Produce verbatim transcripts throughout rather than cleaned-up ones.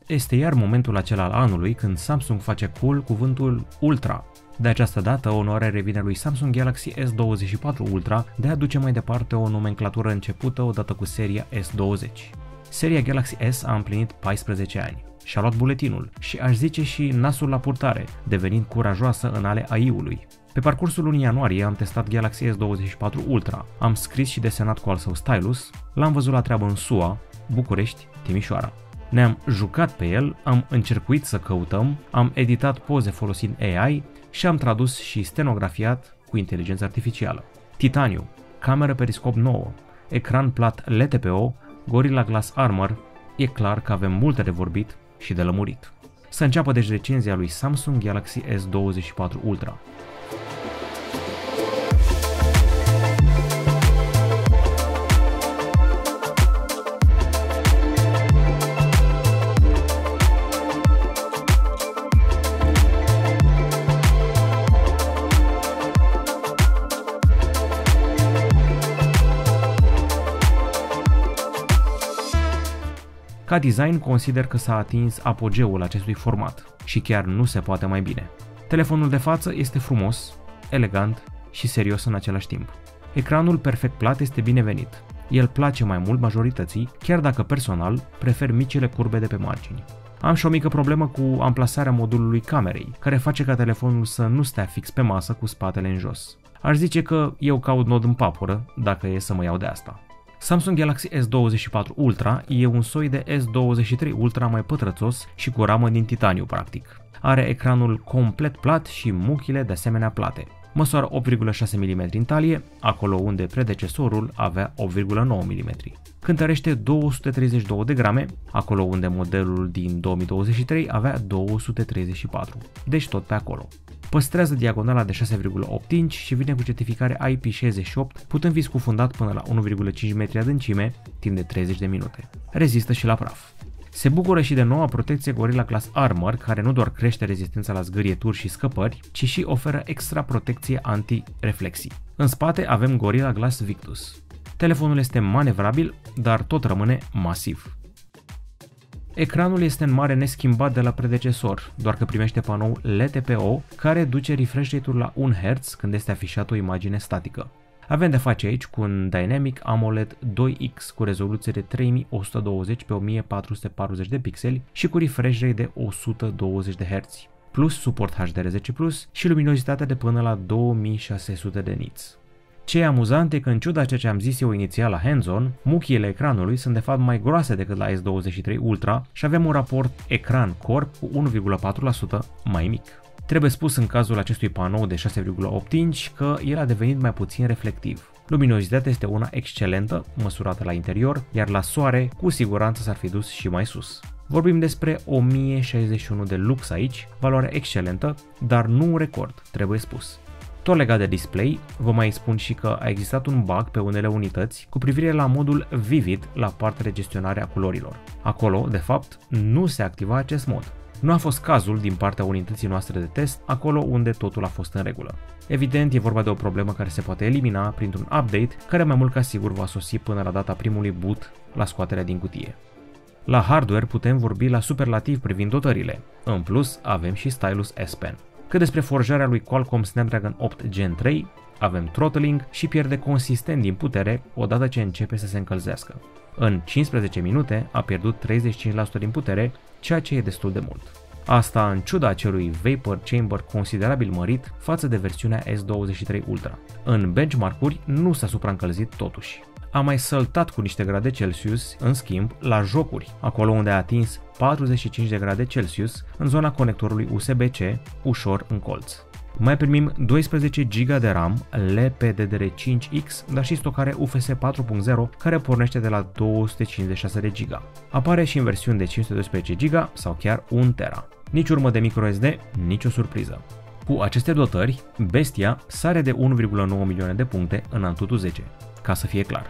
Este iar momentul acela al anului când Samsung face cool cuvântul Ultra. De această dată, onoarea revine lui Samsung Galaxy S douăzeci și patru Ultra de a duce mai departe o nomenclatură începută odată cu seria S douăzeci. Seria Galaxy S a împlinit paisprezece ani. Și-a luat buletinul și aș zice și nasul la purtare, devenind curajoasă în ale A I-ului. Pe parcursul lunii ianuarie am testat Galaxy S douăzeci și patru Ultra, am scris și desenat cu al său stylus, l-am văzut la treabă în S U A, București, Timișoara. Ne-am jucat pe el, am încercuit să căutăm, am editat poze folosind A I și am tradus și stenografiat cu inteligență artificială. Titaniu, cameră periscop nouă, ecran plat L T P O, Gorilla Glass Armor, e clar că avem multe de vorbit și de lămurit. Să înceapă deci recenzia lui Samsung Galaxy S douăzeci și patru Ultra. Ca design, consider că s-a atins apogeul acestui format și chiar nu se poate mai bine. Telefonul de față este frumos, elegant și serios în același timp. Ecranul perfect plat este binevenit. El place mai mult majorității, chiar dacă personal prefer micile curbe de pe margini. Am și o mică problemă cu amplasarea modulului camerei, care face ca telefonul să nu stea fix pe masă cu spatele în jos. Aș zice că eu caut nod în papură, dacă e să mă iau de asta. Samsung Galaxy S douăzeci și patru Ultra e un soi de S douăzeci și trei Ultra mai pătrățos și cu ramă din titaniu practic. Are ecranul complet plat și muchile de asemenea plate. Măsoară opt virgulă șase milimetri în talie, acolo unde predecesorul avea opt virgulă nouă milimetri. Cântărește două sute treizeci și două de grame, acolo unde modelul din două mii douăzeci și trei avea două sute treizeci și patru, deci tot pe acolo. Păstrează diagonala de șase virgulă opt inch și vine cu certificare I P șaizeci și opt, putând fi scufundat până la unu virgulă cinci metri adâncime, timp de treizeci de minute. Rezistă și la praf. Se bucură și de noua protecție Gorilla Glass Armor, care nu doar crește rezistența la zgârieturi și scăpări, ci și oferă extra protecție anti-reflexii. În spate avem Gorilla Glass Victus. Telefonul este manevrabil, dar tot rămâne masiv. Ecranul este în mare neschimbat de la predecesor, doar că primește panou L T P O care duce refresh rate-ul la un herț când este afișată o imagine statică. Avem de face aici cu un Dynamic AMOLED doi X cu rezoluție de trei mii o sută douăzeci pe o mie patru sute patruzeci de pixeli și cu refresh rate de o sută douăzeci de herți, plus suport H D R zece plus și luminozitate de până la două mii șase sute de nits. Ce e amuzant e că, în ciuda ceea ce am zis eu inițial la hands-on, muchiile ecranului sunt de fapt mai groase decât la S douăzeci și trei Ultra și avem un raport ecran-corp cu unu virgulă patru la sută mai mic. Trebuie spus în cazul acestui panou de șase virgulă opt inch că el a devenit mai puțin reflectiv. Luminozitatea este una excelentă, măsurată la interior, iar la soare cu siguranță s-ar fi dus și mai sus. Vorbim despre o mie șaizeci și unu de lux aici, valoare excelentă, dar nu un record, trebuie spus. Tot legat de display, vă mai spun și că a existat un bug pe unele unități cu privire la modul Vivid la partea de gestionare a culorilor. Acolo, de fapt, nu se activa acest mod. Nu a fost cazul din partea unității noastre de test, acolo unde totul a fost în regulă. Evident, e vorba de o problemă care se poate elimina printr-un update, care mai mult ca sigur va sosi până la data primului boot la scoaterea din cutie. La hardware putem vorbi la superlativ privind dotările. În plus, avem și stylus S Pen. Cât despre forjarea lui Qualcomm Snapdragon opt Gen trei, avem throttling și pierde consistent din putere odată ce începe să se încălzească. În cincisprezece minute a pierdut treizeci și cinci la sută din putere, ceea ce e destul de mult. Asta în ciuda acelui vapor chamber considerabil mărit față de versiunea S douăzeci și trei Ultra. În benchmark-uri nu s-a supraîncălzit totuși. A mai săltat cu niște grade Celsius, în schimb, la jocuri, acolo unde a atins patruzeci și cinci de grade Celsius în zona conectorului U S B C, ușor în colț. Mai primim doisprezece giga de RAM, L P D D R cinci X, dar și stocare U F S patru punct zero, care pornește de la două sute cincizeci și șase de giga. Apare și în versiuni de cinci sute doisprezece giga sau chiar un tera. Nici urmă de microSD, nicio surpriză. Cu aceste dotări, bestia sare de unu virgulă nouă milioane de puncte în Antutu zece, ca să fie clar.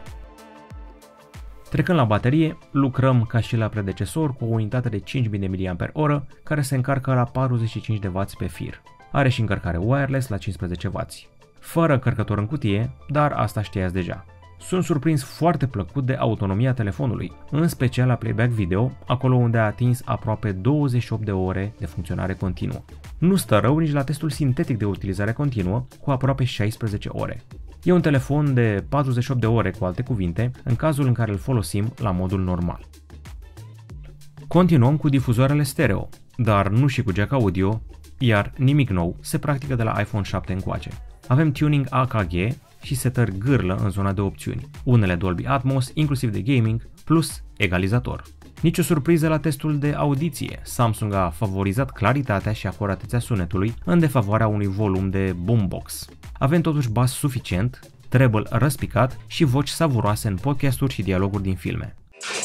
Trecând la baterie, lucrăm ca și la predecesor cu o unitate de cinci mii de miliamperi oră care se încarcă la patruzeci și cinci de wați pe fir. Are și încărcare wireless la cincisprezece wați. Fără încărcător în cutie, dar asta știați deja. Sunt surprins foarte plăcut de autonomia telefonului, în special la playback video, acolo unde a atins aproape douăzeci și opt de ore de funcționare continuă. Nu stă rău nici la testul sintetic de utilizare continuă, cu aproape șaisprezece ore. E un telefon de patruzeci și opt de ore, cu alte cuvinte, în cazul în care îl folosim la modul normal. Continuăm cu difuzoarele stereo, dar nu și cu jack audio, iar nimic nou se practică de la iPhone șapte încoace. Avem tuning A K G și setări gârlă în zona de opțiuni, unele Dolby Atmos, inclusiv de gaming, plus egalizator. Nici o surpriză la testul de audiție, Samsung a favorizat claritatea și acuratețea sunetului în defavoarea unui volum de boombox. Avem totuși bas suficient, treble răspicat și voci savuroase în podcasturi și dialoguri din filme.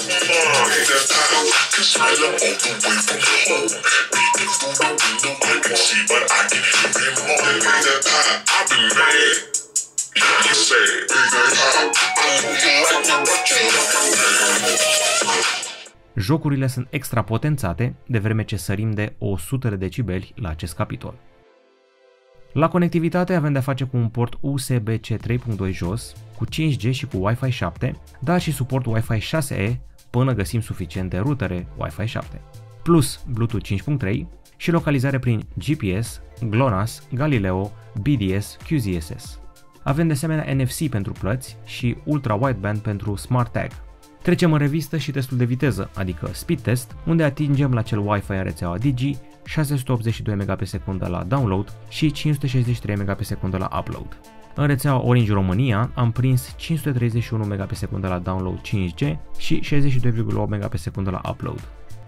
Jocurile sunt extra potențate, de vreme ce sărim de o sută de decibeli la acest capitol. La conectivitate avem de-a face cu un port U S B C trei punct doi jos, cu cinci G și cu Wi-Fi șapte, dar și suport Wi-Fi șase E până găsim suficiente rutere Wi-Fi șapte, plus Bluetooth cinci punct trei și localizare prin G P S, GLONASS, Galileo, B D S, Q Z S S. Avem de asemenea N F C pentru plăți și Ultra Wideband pentru Smart Tag. Trecem în revistă și testul de viteză, adică speed test, unde atingem la cel Wi-Fi în rețeaua Digi șase sute optzeci și doi megabits pe secundă la download și cinci sute șaizeci și trei megabits pe secundă la upload. În rețeaua Orange România am prins cinci sute treizeci și unu megabits pe secundă la download cinci G și șaizeci și doi virgulă opt megabits pe secundă la upload.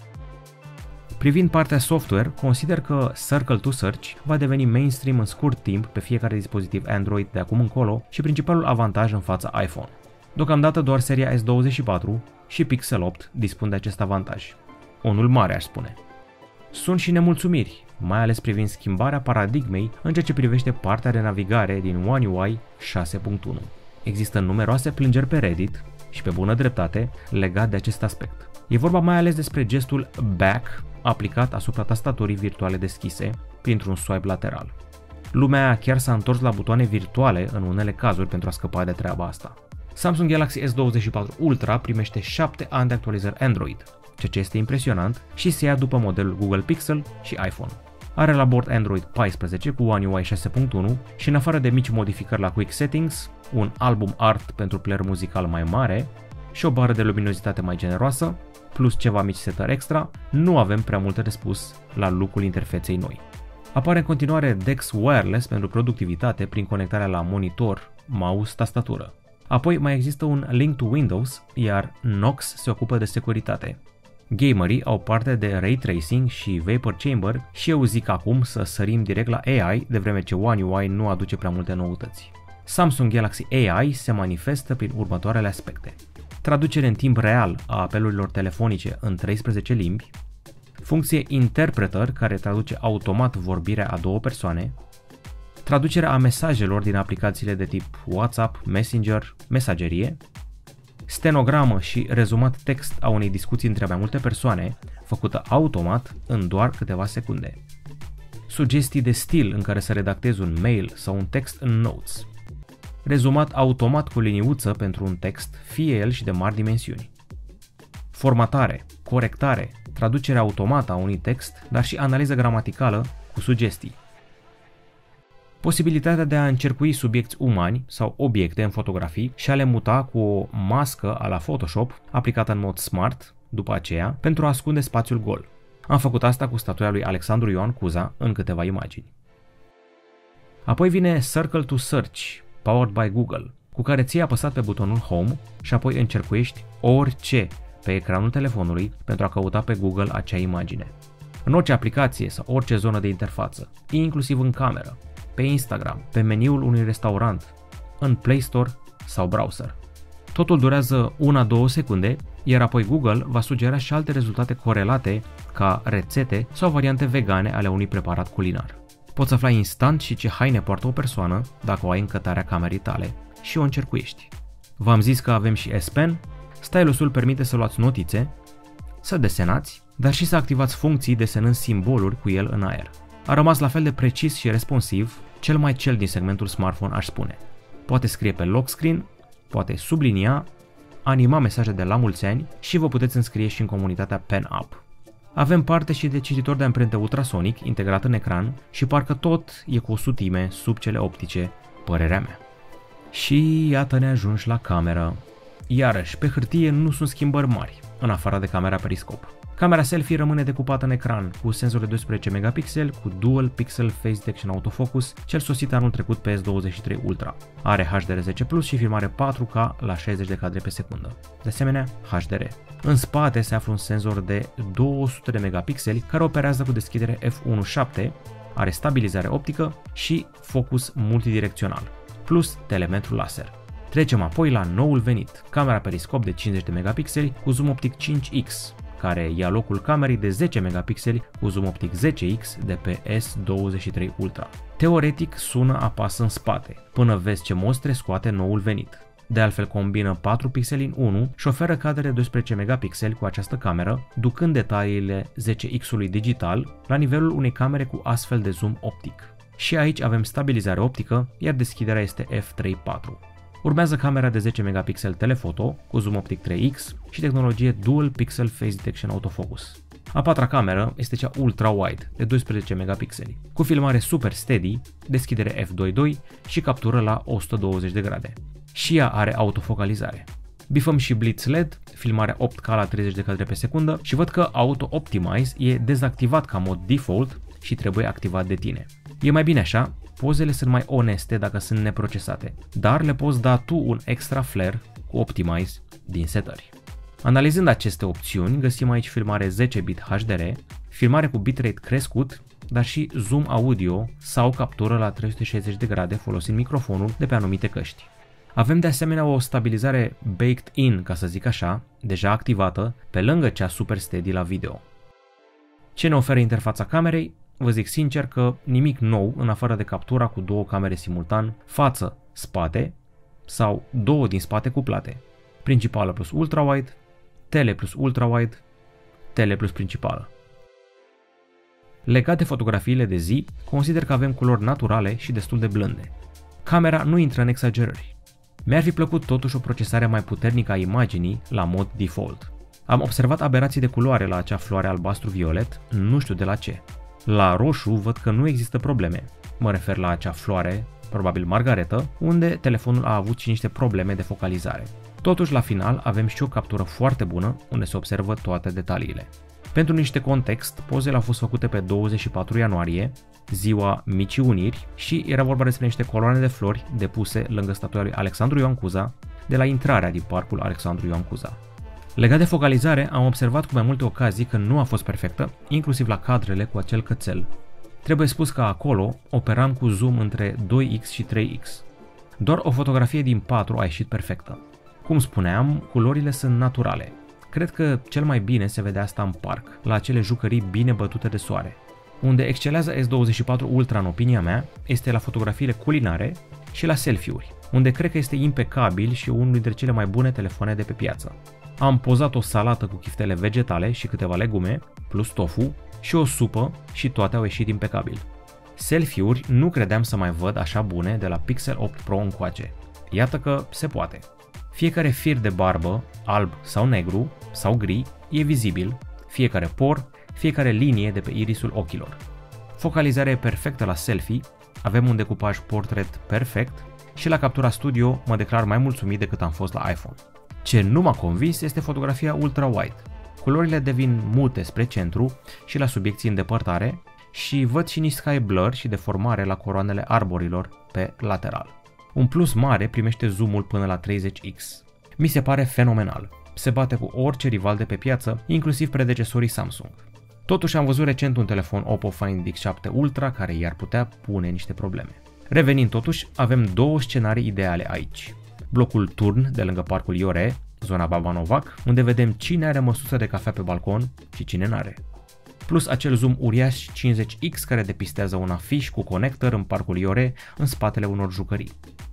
Privind partea software, consider că Circle to Search va deveni mainstream în scurt timp pe fiecare dispozitiv Android de acum încolo și principalul avantaj în fața iPhone. Deocamdată doar seria S douăzeci și patru și Pixel opt dispun de acest avantaj. Unul mare, aș spune. Sunt și nemulțumiri, mai ales privind schimbarea paradigmei în ceea ce privește partea de navigare din One U I șase punct unu. Există numeroase plângeri pe Reddit și pe bună dreptate legat de acest aspect. E vorba mai ales despre gestul back aplicat asupra tastaturii virtuale deschise printr-un swipe lateral. Lumea chiar s-a întors la butoane virtuale în unele cazuri pentru a scăpa de treaba asta. Samsung Galaxy S douăzeci și patru Ultra primește șapte ani de actualizări Android, ceea ce este impresionant și se ia după modelul Google Pixel și iPhone. Are la bord Android paisprezece cu One U I șase punct unu și în afară de mici modificări la Quick Settings, un album art pentru player muzical mai mare și o bară de luminozitate mai generoasă, plus ceva mici setări extra, nu avem prea multe de spus la look-ul interfeței noi. Apare în continuare DeX Wireless pentru productivitate prin conectarea la monitor, mouse, tastatură. Apoi mai există un Link to Windows, iar Knox se ocupă de securitate. Gamerii au parte de Ray Tracing și Vapor Chamber și eu zic acum să sărim direct la A I, de vreme ce One U I nu aduce prea multe noutăți. Samsung Galaxy A I se manifestă prin următoarele aspecte: traducere în timp real a apelurilor telefonice în treisprezece limbi, funcție Interpreter care traduce automat vorbirea a două persoane, traducerea a mesajelor din aplicațiile de tip WhatsApp, Messenger, mesagerie, stenogramă și rezumat text a unei discuții între mai multe persoane, făcută automat în doar câteva secunde, sugestii de stil în care să redactezi un mail sau un text în Notes, rezumat automat cu liniuță pentru un text, fie el și de mari dimensiuni, formatare, corectare, traducere automată a unui text, dar și analiză gramaticală cu sugestii. Posibilitatea de a încercui subiecti umani sau obiecte în fotografii și a le muta cu o mască a la Photoshop aplicată în mod smart, după aceea, pentru a ascunde spațiul gol. Am făcut asta cu statuia lui Alexandru Ioan Cuza în câteva imagini. Apoi vine Circle to Search, powered by Google, cu care ții apăsat pe butonul Home și apoi încercuiești orice pe ecranul telefonului pentru a căuta pe Google acea imagine. În orice aplicație sau orice zonă de interfață, inclusiv în cameră, pe Instagram, pe meniul unui restaurant, în Play Store sau browser. Totul durează una-două secunde, iar apoi Google va sugera și alte rezultate corelate ca rețete sau variante vegane ale unui preparat culinar. Poți afla instant și ce haine poartă o persoană dacă o ai în cătarea camerei tale și o încercuiești. V-am zis că avem și S Pen, stylusul permite să luați notițe, să desenați, dar și să activați funcții desenând simboluri cu el în aer. A rămas la fel de precis și responsiv, cel mai cel din segmentul smartphone aș spune. Poate scrie pe lock screen, poate sublinia, anima mesaje de la mulți ani și vă puteți înscrie și în comunitatea PenUp. Avem parte și de cititor de amprente ultrasonic integrat în ecran și parcă tot e cu o sutime sub cele optice, părerea mea. Și iată ne ajungi la cameră. Iarăși, pe hârtie nu sunt schimbări mari, în afară de camera periscop. Camera selfie rămâne decupată în ecran, cu senzor de doisprezece megapixeli, cu Dual Pixel Face Detection Autofocus, cel sosit anul trecut pe S douăzeci și trei Ultra. Are H D R zece plus și filmare patru K la șaizeci de cadre pe secundă. De asemenea, H D R. În spate se află un senzor de două sute de megapixeli care operează cu deschidere f unu punct șapte, are stabilizare optică și focus multidirecțional, plus telemetru laser. Trecem apoi la noul venit, camera periscop de cincizeci de megapixeli cu zoom optic cinci X, care ia locul camerei de zece megapixeli cu zoom optic zece X de pe S douăzeci și trei Ultra. Teoretic sună apasă în spate, până vezi ce mostre scoate noul venit. De altfel combină patru pixeli în unu și oferă cadre de doisprezece megapixeli cu această cameră, ducând detaliile zece X-ului digital la nivelul unei camere cu astfel de zoom optic. Și aici avem stabilizare optică, iar deschiderea este f trei patru. Urmează camera de zece megapixeli telefoto cu zoom optic trei X și tehnologie Dual Pixel Face Detection Autofocus. A patra cameră este cea ultra-wide de doisprezece megapixeli, cu filmare super steady, deschidere f doi punct doi și captură la o sută douăzeci de grade. Și ea are autofocalizare. Bifăm și Blitz L E D, filmarea opt K la treizeci de cadre pe secundă și văd că Auto Optimize e dezactivat ca mod default și trebuie activat de tine. E mai bine așa, pozele sunt mai oneste dacă sunt neprocesate, dar le poți da tu un extra flare cu Optimize din setări. Analizând aceste opțiuni, găsim aici filmare zece bit H D R, filmare cu bitrate crescut, dar și zoom audio sau captură la trei sute șaizeci de grade folosind microfonul de pe anumite căști. Avem de asemenea o stabilizare baked in, ca să zic așa, deja activată, pe lângă cea super steady la video. Ce ne oferă interfața camerei? Vă zic sincer că nimic nou în afară de captura cu două camere simultan, față-spate sau două din spate cuplate, principală plus ultra-wide, tele plus ultra-wide, tele plus principală. Legat de fotografiile de zi, consider că avem culori naturale și destul de blânde. Camera nu intră în exagerări. Mi-ar fi plăcut totuși o procesare mai puternică a imaginii la mod default. Am observat aberații de culoare la acea floare albastru-violet, nu știu de la ce. La roșu văd că nu există probleme. Mă refer la acea floare, probabil margaretă, unde telefonul a avut și niște probleme de focalizare. Totuși, la final, avem și o captură foarte bună, unde se observă toate detaliile. Pentru niște context, pozele au fost făcute pe douăzeci și patru ianuarie, ziua Micii Uniri, și era vorba despre niște coloane de flori depuse lângă statuia lui Alexandru Ioan Cuza, de la intrarea din parcul Alexandru Ioan Cuza. Legat de focalizare, am observat cu mai multe ocazii că nu a fost perfectă, inclusiv la cadrele cu acel cățel. Trebuie spus că acolo operam cu zoom între doi X și trei X. Doar o fotografie din patru a ieșit perfectă. Cum spuneam, culorile sunt naturale. Cred că cel mai bine se vede asta în parc, la acele jucării bine bătute de soare. Unde excelează S douăzeci și patru Ultra în opinia mea este la fotografiile culinare și la selfie-uri, unde cred că este impecabil și unul dintre cele mai bune telefoane de pe piață. Am pozat o salată cu chiftele vegetale și câteva legume, plus tofu, și o supă și toate au ieșit impecabil. Selfie-uri nu credeam să mai văd așa bune de la Pixel opt Pro încoace. Iată că se poate. Fiecare fir de barbă, alb sau negru sau gri, e vizibil, fiecare por, fiecare linie de pe irisul ochilor. Focalizarea e perfectă la selfie, avem un decupaj portret perfect și la captura studio mă declar mai mulțumit decât am fost la iPhone. Ce nu m-a convins este fotografia ultra-wide. Culorile devin mute spre centru și la subiecții în depărtare și văd și niște sky blur și deformare la coroanele arborilor pe lateral. Un plus mare primește zoomul până la treizeci X. Mi se pare fenomenal. Se bate cu orice rival de pe piață, inclusiv predecesorii Samsung. Totuși am văzut recent un telefon Oppo Find X șapte Ultra care i-ar putea pune niște probleme. Revenind totuși, avem două scenarii ideale aici. Blocul Turn de lângă parcul Iore, zona Babanovac, unde vedem cine are măsuță de cafea pe balcon și cine n-are. Plus acel zoom uriaș cincizeci X care depistează un afiș cu conector în parcul Iore în spatele unor jucării.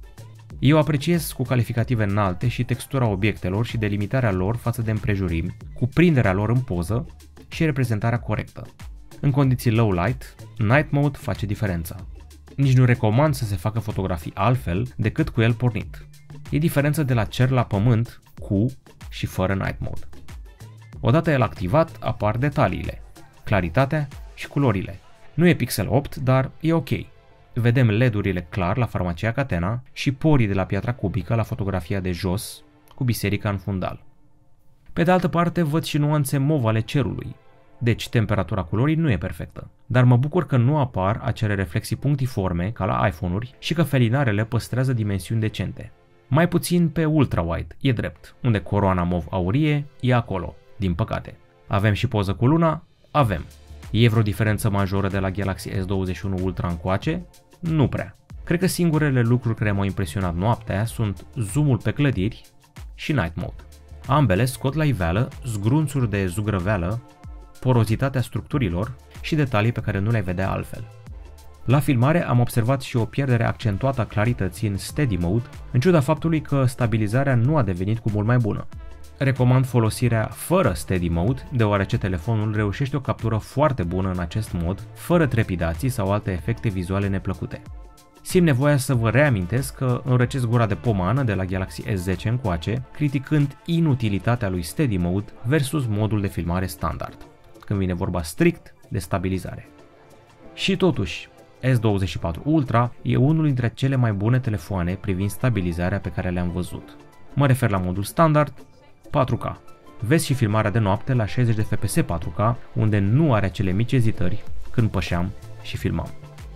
Eu apreciez cu calificative înalte și textura obiectelor și delimitarea lor față de împrejurimi, cuprinderea lor în poză și reprezentarea corectă. În condiții low light, night mode face diferența. Nici nu recomand să se facă fotografii altfel decât cu el pornit. E diferență de la cer la pământ cu și fără Night Mode. Odată el activat, apar detaliile, claritatea și culorile. Nu e pixel opt, dar e ok. Vedem L E D-urile clar la farmacia Catena și porii de la piatra cubică la fotografia de jos, cu biserica în fundal. Pe de altă parte, văd și nuanțe mov ale cerului, deci temperatura culorii nu e perfectă. Dar mă bucur că nu apar acele reflexii punctiforme, ca la iPhone-uri, și că felinarele păstrează dimensiuni decente. Mai puțin pe ultra-wide, e drept, unde coroana mov aurie e acolo, din păcate. Avem și poză cu luna? Avem. E vreo diferență majoră de la Galaxy S douăzeci și unu Ultra încoace? Nu prea. Cred că singurele lucruri care m-au impresionat noaptea sunt zoomul pe clădiri și Night Mode. Ambele scot la iveală zgrunțuri de zugrăveală, porozitatea structurilor și detalii pe care nu le vedea altfel. La filmare am observat și o pierdere accentuată a clarității în Steady Mode, în ciuda faptului că stabilizarea nu a devenit cu mult mai bună. Recomand folosirea fără Steady Mode, deoarece telefonul reușește o captură foarte bună în acest mod, fără trepidații sau alte efecte vizuale neplăcute. Simt nevoia să vă reamintesc că înrăcesc gura de pomană de la Galaxy S zece încoace, criticând inutilitatea lui Steady Mode versus modul de filmare standard, când vine vorba strict de stabilizare. Și totuși, S douăzeci și patru Ultra e unul dintre cele mai bune telefoane privind stabilizarea pe care le-am văzut. Mă refer la modul standard, patru K. Vezi și filmarea de noapte la șaizeci de F P S patru K, unde nu are acele mici ezitări când pășeam și filmam.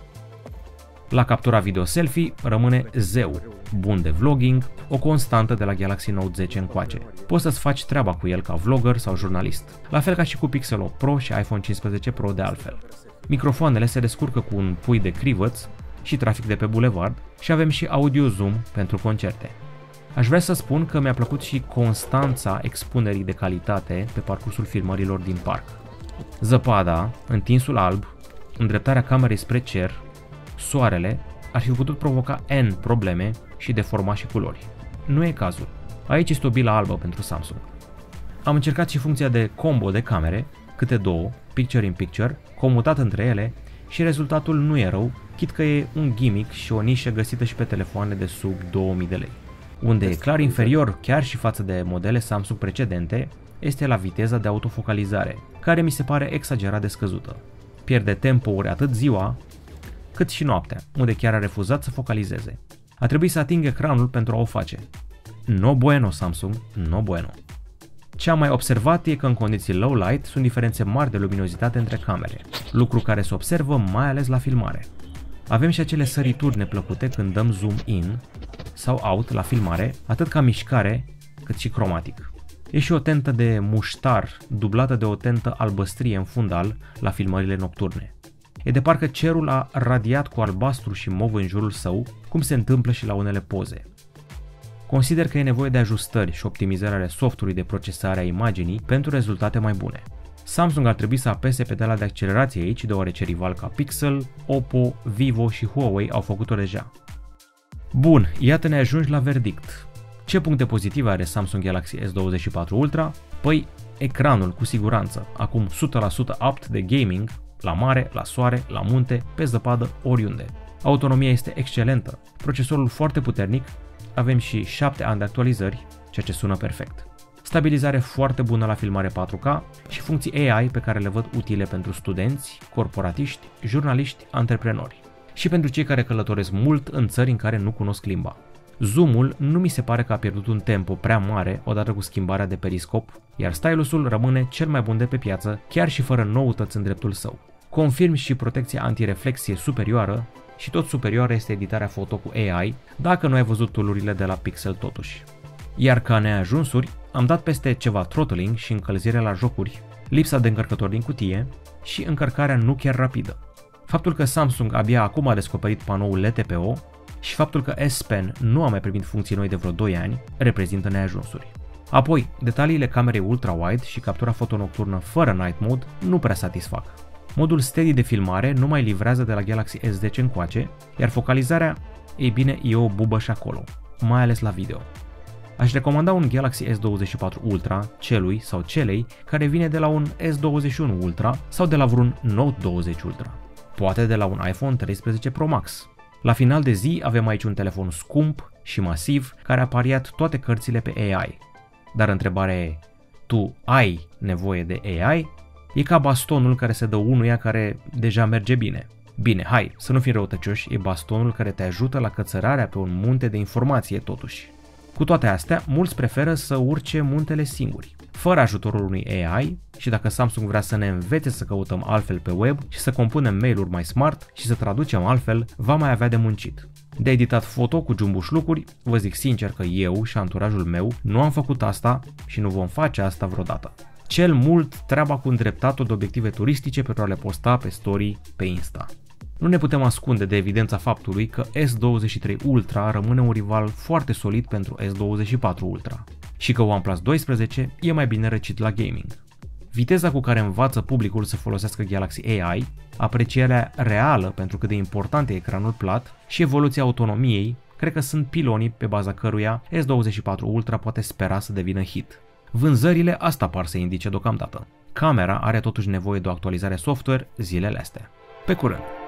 La captura video selfie rămâne zeu, bun de vlogging, o constantă de la Galaxy Note zece încoace. Poți să-ți faci treaba cu el ca vlogger sau jurnalist, la fel ca și cu Pixel opt Pro și iPhone cincisprezece Pro de altfel. Microfoanele se descurcă cu un pui de crivăț și trafic de pe bulevard și avem și audio zoom pentru concerte. Aș vrea să spun că mi-a plăcut și constanța expunerii de calitate pe parcursul filmărilor din parc. Zăpada, întinsul alb, îndreptarea camerei spre cer, soarele ar fi putut provoca N probleme și deforma și culori. Nu e cazul. Aici este o bilă albă pentru Samsung. Am încercat și funcția de combo de camere, câte două, picture in picture, comutat între ele și rezultatul nu e rău, chit că e un gimmick și o nișă găsită și pe telefoane de sub două mii de lei. Unde e clar inferior chiar și față de modele Samsung precedente, este la viteza de autofocalizare, care mi se pare exagerat de scăzută. Pierde tempo-uri atât ziua, cât și noaptea, unde chiar a refuzat să focalizeze. A trebuit să ating ecranul pentru a o face. No bueno, Samsung, no bueno. Ce am mai observat e că în condiții low light sunt diferențe mari de luminozitate între camere, lucru care se observă mai ales la filmare. Avem și acele sărituri neplăcute când dăm zoom in sau out la filmare, atât ca mișcare, cât și cromatic. E și o tentă de muștar dublată de o tentă albăstrie în fundal la filmările nocturne. E de parcă cerul a radiat cu albastru și mov în jurul său, cum se întâmplă și la unele poze. Consider că e nevoie de ajustări și optimizări ale softului de procesare a imaginii pentru rezultate mai bune. Samsung ar trebui să apese pedala de accelerație aici, deoarece rival ca Pixel, Oppo, Vivo și Huawei au făcut-o deja. Bun, iată ne ajungi la verdict. Ce puncte pozitive are Samsung Galaxy S douăzeci și patru Ultra? Păi, ecranul cu siguranță, acum o sută la sută apt de gaming, la mare, la soare, la munte, pe zăpadă, oriunde. Autonomia este excelentă, procesorul foarte puternic, avem și șapte ani de actualizări, ceea ce sună perfect. Stabilizare foarte bună la filmare patru K și funcții A I pe care le văd utile pentru studenți, corporatiști, jurnaliști, antreprenori și pentru cei care călătoresc mult în țări în care nu cunosc limba. Zoomul nu mi se pare că a pierdut un tempo prea mare odată cu schimbarea de periscop, iar stylusul rămâne cel mai bun de pe piață, chiar și fără noutăți în dreptul său. Confirm și protecția antireflexie superioară și tot superioară este editarea foto cu A I, dacă nu ai văzut tool-urile de la Pixel totuși. Iar ca neajunsuri, am dat peste ceva throttling și încălzire la jocuri, lipsa de încărcător din cutie și încărcarea nu chiar rapidă. Faptul că Samsung abia acum a descoperit panoul L T P O și faptul că S Pen nu a mai primit funcții noi de vreo doi ani reprezintă neajunsuri. Apoi, detaliile camerei ultra-wide și captura foto nocturnă fără night mode nu prea satisfac. Modul steady de filmare nu mai livrează de la Galaxy S zece încoace, iar focalizarea, ei bine, e o bubă și acolo, mai ales la video. Aș recomanda un Galaxy S douăzeci și patru Ultra celui sau celei care vine de la un S douăzeci și unu Ultra sau de la vreun Note douăzeci Ultra. Poate de la un iPhone treisprezece Pro Max. La final de zi avem aici un telefon scump și masiv care a pariat toate cărțile pe A I. Dar întrebarea e, tu ai nevoie de A I? E ca bastonul care se dă unuia care deja merge bine. Bine, hai, să nu fim răutăcioși, e bastonul care te ajută la cățărarea pe un munte de informație totuși. Cu toate astea, mulți preferă să urce muntele singuri, fără ajutorul unui A I, și dacă Samsung vrea să ne învețe să căutăm altfel pe web și să compunem mail-uri mai smart și să traducem altfel, va mai avea de muncit. De editat foto cu jumbușlucuri, vă zic sincer că eu și anturajul meu nu am făcut asta și nu vom face asta vreodată. Cel mult treaba cu îndreptatul de obiective turistice pentru a le posta pe story pe Insta. Nu ne putem ascunde de evidența faptului că S douăzeci și trei Ultra rămâne un rival foarte solid pentru S douăzeci și patru Ultra și că OnePlus doisprezece e mai bine răcit la gaming. Viteza cu care învață publicul să folosească Galaxy A I, aprecierea reală pentru cât de important e ecranul plat și evoluția autonomiei, cred că sunt pilonii pe baza căruia S douăzeci și patru Ultra poate spera să devină hit. Vânzările asta par să indice deocamdată. Camera are totuși nevoie de o actualizare software zilele astea. Pe curând!